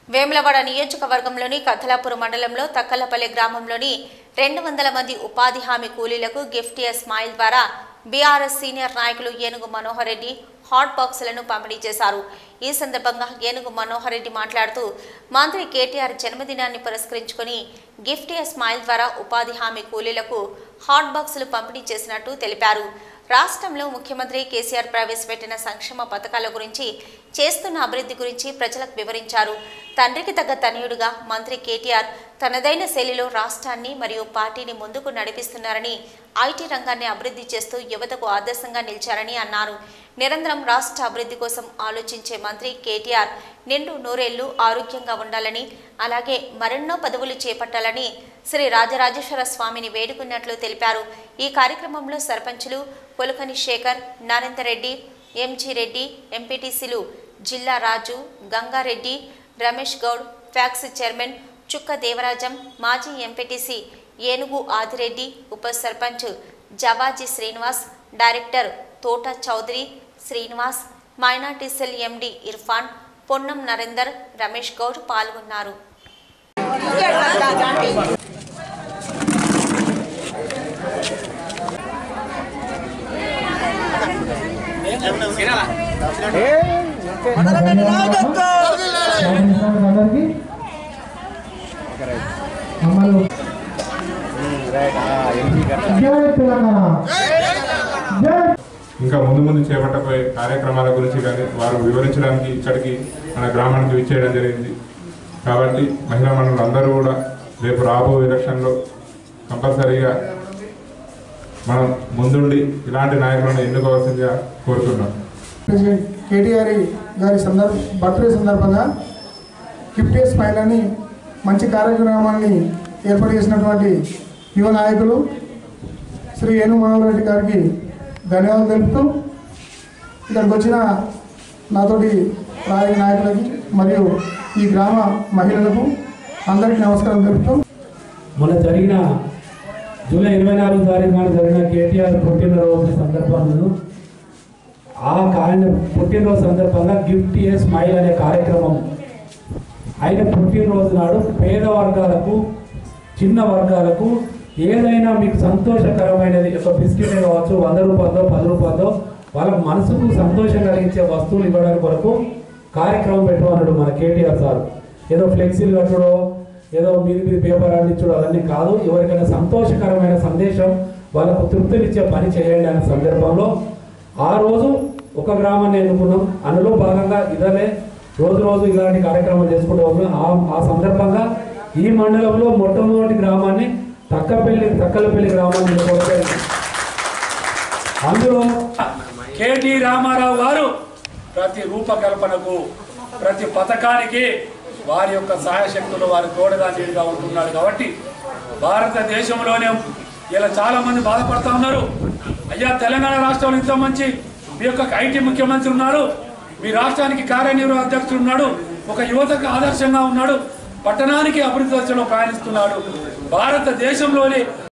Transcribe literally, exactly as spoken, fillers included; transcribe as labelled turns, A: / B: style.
A: వేములవాడ నియోజకవర్గంలోని కథలాపూర్ మండలంలో తక్కలపల్లి గ్రామంలోని రెండు వందల మంది ఉపాధి హామీ కూలీలకు గిఫ్ట్ ఏ స్మైల్ ద్వారా బీఆర్ఎస్ సీనియర్ నాయకులు ఏనుగు మనోహర్ రెడ్డి హాట్ బాక్సులను పంపిణీ చేశారు। ఈ సందర్భంగా ఏనుగు మనోహర్ రెడ్డి మాట్లాడుతూ మంత్రి కేటీఆర్ జన్మదినాన్ని పురస్కరించుకొని గిఫ్ట్ ఏ స్మైల్ ద్వారా ఉపాధి హామీ కూలీలకు హాట్ బాక్సులు పంపిణీ చేసినట్టు తెలిపారు। రాష్ట్రంలో ముఖ్యమంత్రి కేసీఆర్ ప్రవేశపెట్టిన సంక్షేమ పథకాల గురించి చేస్తున్న అభివృద్ధి గురించి ప్రజలకు వివరించారు। తండ్రికి తగ్గ తనయుడుగా మంత్రి కేటీఆర్ తనదైన శైలిలో రాష్ట్రాన్ని మరియు పార్టీని ముందుకు నడిపిస్తున్నారని, ఐటీ రంగాన్ని అభివృద్ధి చేస్తూ యువతకు ఆదర్శంగా నిలిచారని అన్నారు। నిరంతరం రాష్ట్ర అభివృద్ధి కోసం ఆలోచించే మంత్రి కేటీఆర్ నిండు నూరేళ్లు ఆరోగ్యంగా ఉండాలని, అలాగే మరెన్నో పదవులు చేపట్టాలని శ్రీ రాజరాజేశ్వర స్వామిని వేడుకున్నట్లు తెలిపారు। ఈ కార్యక్రమంలో సర్పంచులు పొలకని శేఖర్, నరేందర్ రెడ్డి, ఎంజీ రెడ్డి, ఎంపీటీసీలు జిల్లా రాజు, గంగారెడ్డి, రమేష్ గౌడ్, ఫ్యాక్స్ చైర్మన్ చుక్క దేవరాజం, మాజీ ఎంపీటీసీ ఏనుగు ఆదిరెడ్డి, ఉప sarpanch Javaji Srinivas, director Thota Chowdary Srinivas, minority cell MD Irfan, Ponnam Narender, Ramesh Goud పాల్గొన్నారు।
B: ఇంకా ముందు ముందు చేపట్టబోయే కార్యక్రమాల గురించి కానీ వారు వివరించడానికి ఇక్కడికి మన గ్రామానికి విచ్చేయడం జరిగింది। కాబట్టి మహిళా మండలి అందరూ కూడా రేపు రాబోయే ఎలక్షన్లో కంపల్సరీగా మనం ముందుండి ఇలాంటి నాయకులను ఎన్నుకోవాల్సిందిగా కోరుతున్నాం।
C: కేటీఆర్ గారి సందర్భ బర్త్డే సందర్భంగా గిఫ్ట్ ఏ స్మైల్ అని మంచి కార్యక్రమాన్ని ఏర్పాటు చేసినటువంటి యువ నాయకులు శ్రీ ఏనుగు మనోహర్ రెడ్డి గారికి ధన్యవాదాలు తెలుపుతూ ఇక్కడికి వచ్చిన నాతోటి రాజకీయ నాయకులకి మరియు ఈ గ్రామ మహిళలకు అందరికీ నమస్కారం తెలుపుతూ
D: మొన్న జరిగిన జూలై ఇరవై నాలుగు తారీఖు నాడు జరిగిన కేటీఆర్ పుట్టినరోజు సందర్భంలో ఆ ఆయన పుట్టినరోజు సందర్భంగా గిఫ్ట్ ఏ స్మైల్ అనే కార్యక్రమం ఆయన పుట్టినరోజు నాడు పేద వర్గాలకు, చిన్న వర్గాలకు ఏదైనా మీకు సంతోషకరమైనది ఒక బిస్కెట్ కావచ్చు, వంద రూపాయలతో పది రూపాయలతో వాళ్ళకు మనసుకు సంతోషం కలిగించే వస్తువులు ఇవ్వడానికి కొరకు కార్యక్రమం పెట్టమన్నాడు మన కేటీఆర్ సార్। ఏదో ఫ్లెక్సీలు కట్టడో, ఏదో మీది మీది పేపర్ అందించడం అవన్నీ కాదు, ఎవరికైనా సంతోషకరమైన సందేశం వాళ్ళకు తృప్తినిచ్చే పని చేయండి అనే సందర్భంలో ఆ రోజు ఒక గ్రామాన్ని ఎన్నుకున్నాం। అందులో భాగంగా ఇదనే రోజు రోజు ఇలాంటి కార్యక్రమాలు చేసుకుంటూ ఉన్నాం। ఆ సందర్భంగా ఈ మండలంలో మొట్టమొదటి గ్రామాన్ని తక్కపల్లి తక్కలపల్లి గ్రామాన్ని ఎన్నుకోవడం। అందులో కేటీ రామారావు గారు ప్రతి రూపకల్పనకు, ప్రతి పథకానికి వారి యొక్క సహాయశక్తులు వారి తోడుగా నీడుగా ఉంటున్నారు। కాబట్టి భారతదేశంలోనే ఇలా చాలా మంది బాధపడుతూ ఉన్నారు, అయ్యా తెలంగాణ రాష్ట్రంలో ఇంత మంచి మీ యొక్క ఐటీ ముఖ్యమంత్రి ఉన్నారు, మీ రాష్ట్రానికి కార్యనిర్వహణ అధ్యక్షుడు ఉన్నాడు, ఒక యువతకు ఆదర్శంగా ఉన్నాడు, పట్టణానికి అభివృద్ధి దశలో ప్రయాణిస్తున్నాడు, భారతదేశంలోని